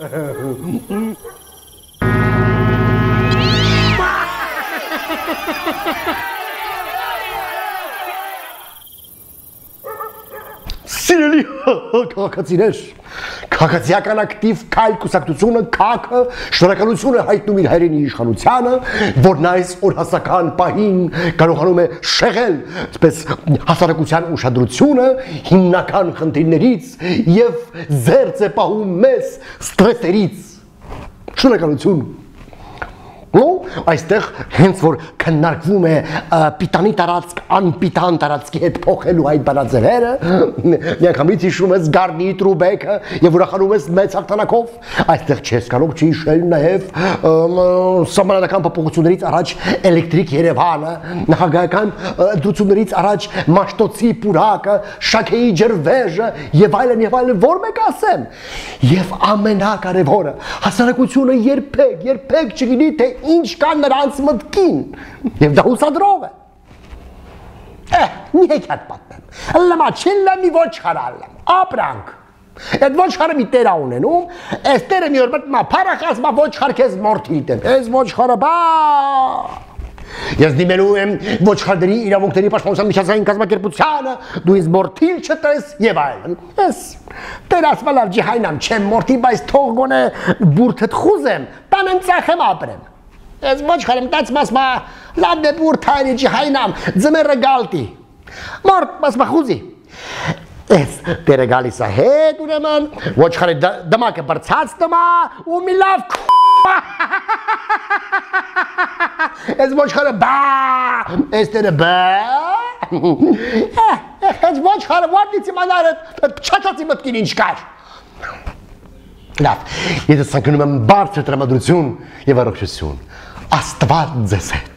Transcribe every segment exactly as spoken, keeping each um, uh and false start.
Սիրելի քաղաքացիներ, քաղաքացիական ակտիվ քայլ կուսակցությունը քաքը շնորհակալություն է հայտնում իր հայրենի իշխանությանը, որն այս օրհասական պահին կարողանում է շեղել այսպես հասարակության ուշադրությունը հիմնական խնդիրներից եւ զերծ է պահում մեզ ստրեսներից։ Շնորհակալություն։ Ну, այստեղ հենց որ քննարկվում է պիտանի տարածք անպիտան տարածքի հետ փոխելու այդ բանաձևերը, միանգամից հիշում ես Գառնի Տրուբեկը եւ ուրախանում ես մեծ հաղթանակով, այստեղ չես կարող չհիշել նաեւ սահմանադրական փոփոխություններից առաջ էլեկտրիկ Երևանը, նախագահական ընտրություններից առաջ Մաշտոցի պուրակը, Շաքեի ջրվեժը եւ այլն եւ այլն, որ մեկ ասեմ, եւ ամենակարևորը, հասարակությունը երբեք, երբեք չգիտի թե ինչ կա նրանց մտքին եւ դա հուսադրող է։ Է, մի հեքիաթ պատմեմ։ Լամա չելլա մի ոչխար ալեմ, ապրանք։ Այդ ոչխարը մի տեր ունենում, այս տերը մի օր մտնում է փարախած, մա ոչխար քեզ մորթի տեմ։ Այս ոչխարը բա Ես դիմելու եմ ոչխարների իրավունքների պաշտպանության միջազգային կազմակերպությանը, դու ինձ մորթիլ չտես եւ այլն։ Ես տեր ասվալար ջիհայնամ չեմ մորթի, բայց թող գոնե բուրթդ խուզեմ, տանեմ ծախեմ ապրեմ։ Ես ոչխարը մտած մասմա լավ դե բուրթ հայրի ջիհայնամ, ձմերը գալտի։ Մորթ մասմա խուզի։ Ես տերը գալիս է հետ ուրեմն, ոչխարի դմակը բրցած դմա ու մի լավ Ես ոչխարը բա, ես տերը բա, ես ոչխարը վարդիցի մանարը չաչացի մտքին ինչ կար։ Լավ, ես սանկնում եմ բարձր տրամադրություն և առողջություն, Աստված ձեզ հետ։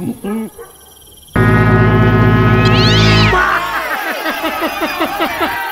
Ha ha ha ha ha!